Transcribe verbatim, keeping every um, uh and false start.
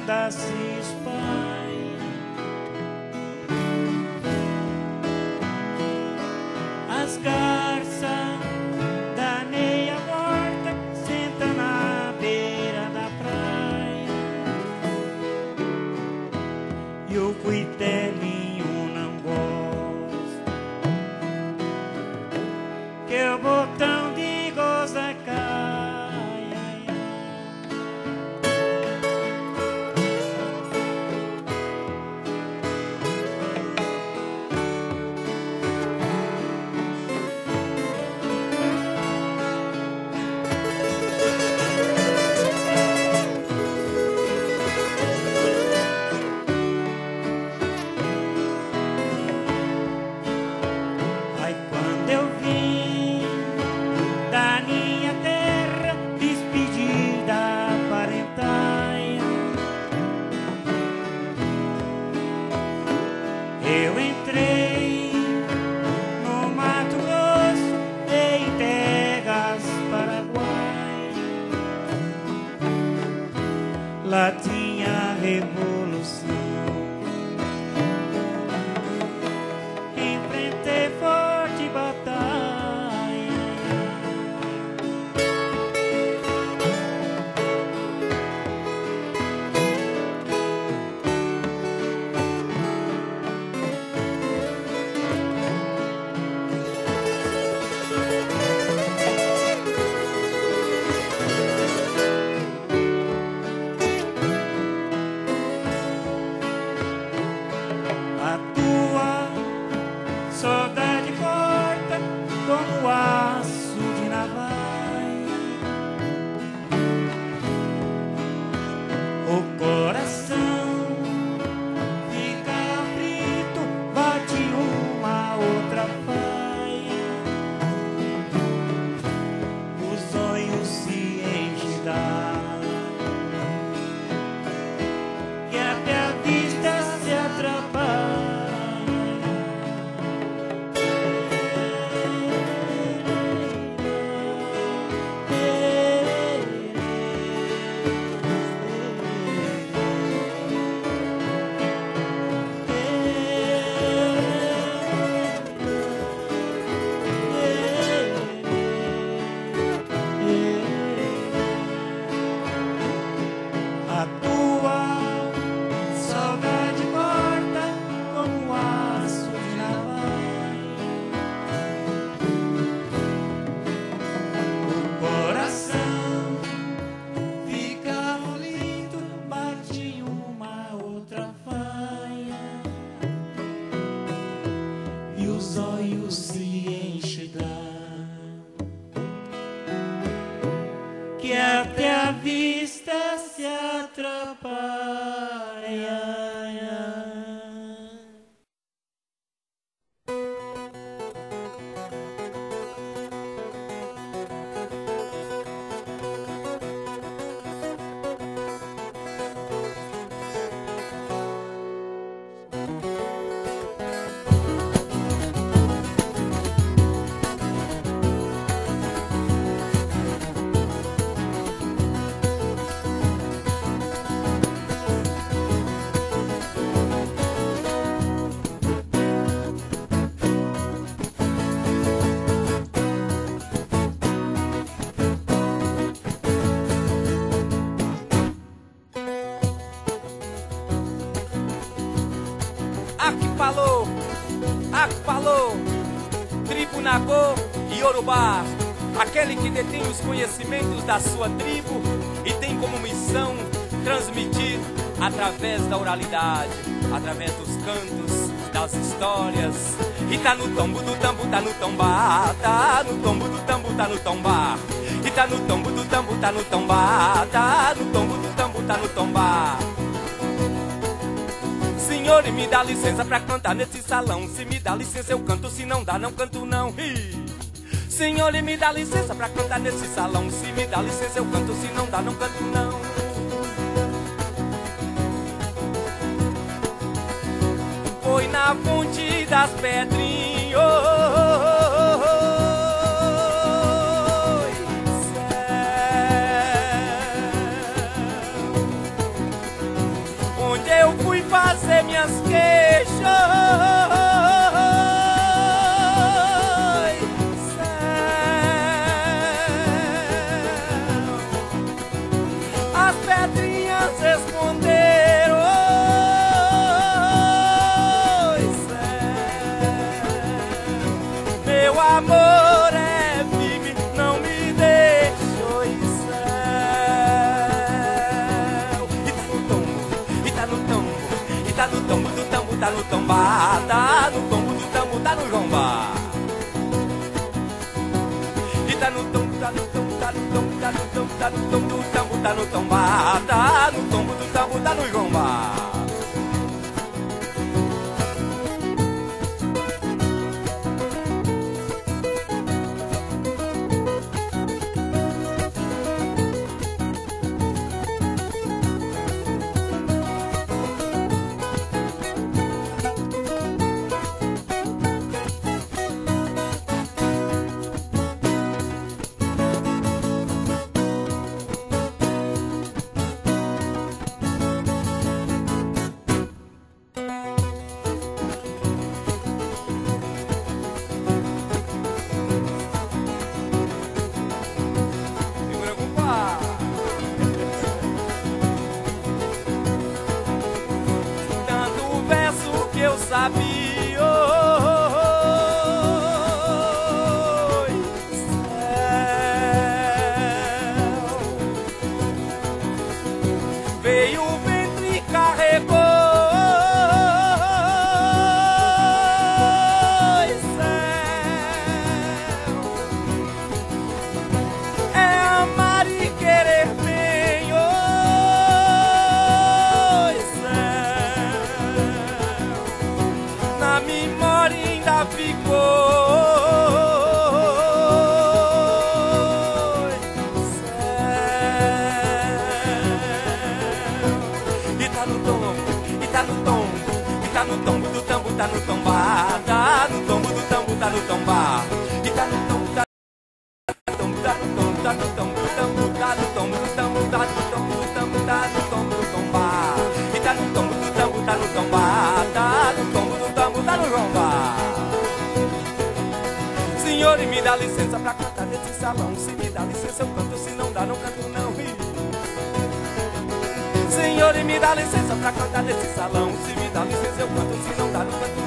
onda se espalha. As garças da meia morta sentam na beira da praia. E o cuitelinho não gosta que o botão de goza cai. Eu entrei no Mato Grosso, em terras Paraguai. Lá tinha revolução. Enfrentei forte batalha. Saudade corta como aço de navalha. O coração fica aflito, bate uma outra faia. Os olhos se enchem d'água, que até a vista se atrapalha. A tua saudade corta como aço de navalha. O coração fica aflito, bate uma outra faia. E os olhos se enchem d'água, que até a vista se atrapalha. Akpalô, Akpalô, tribo Nagô e Yorubá, aquele que detém os conhecimentos da sua tribo e tem como missão transmitir através da oralidade, através dos cantos, das histórias. E tá no tombo do tambo, tá no tombá, tá no tombo do tambo, tá no tombá. E tá no tombo do tambo, tá no tombá, tá no tombo do tambo, tá no tombá. Senhor, me dá licença pra cantar nesse salão. Se me dá licença eu canto, se não dá não canto não. Senhor, me dá licença pra cantar nesse salão. Se me dá licença eu canto, se não dá não canto não. Foi na fonte das pedrinhas, teu amor é firme, não me deixou em céu. E tá no tombo, e tá no tombo, e tá no tombo do tambo, tá no tombá, tá no tombo do tambo, tá no jombá. E tá no tombo, tá no tombo, tá no tombo, tá no tombo, tá no tombo do tambo, tá no tombá, tá no tombo do tambo, tá no jombá. Sabia, oi, céu. Veio o ventre e carregou, oi, céu. É amar e querer bem, oi, céu. Na memória ainda ficou, céu. E tá no tombo, e tá no tombo, e tá no tombo do tambo, tá no tombá, tá no tombo do tambo, tá no tombá. E tá no tombo, tá no tombo, tá no tombo, tá no tombo do tambo, tá no tombo do tambo, tá no tombo do tambo, tá no tombo do tombá. E tá no tombo do tambo, tá no tombá, tá no tombo do tambo, tá no jombá. Senhor, me dá licença pra cantar nesse salão. Se me dá licença eu canto, se não dá não canto não. Senhor, me dá licença pra cantar nesse salão. Se me dá licença eu canto, se não dá não canto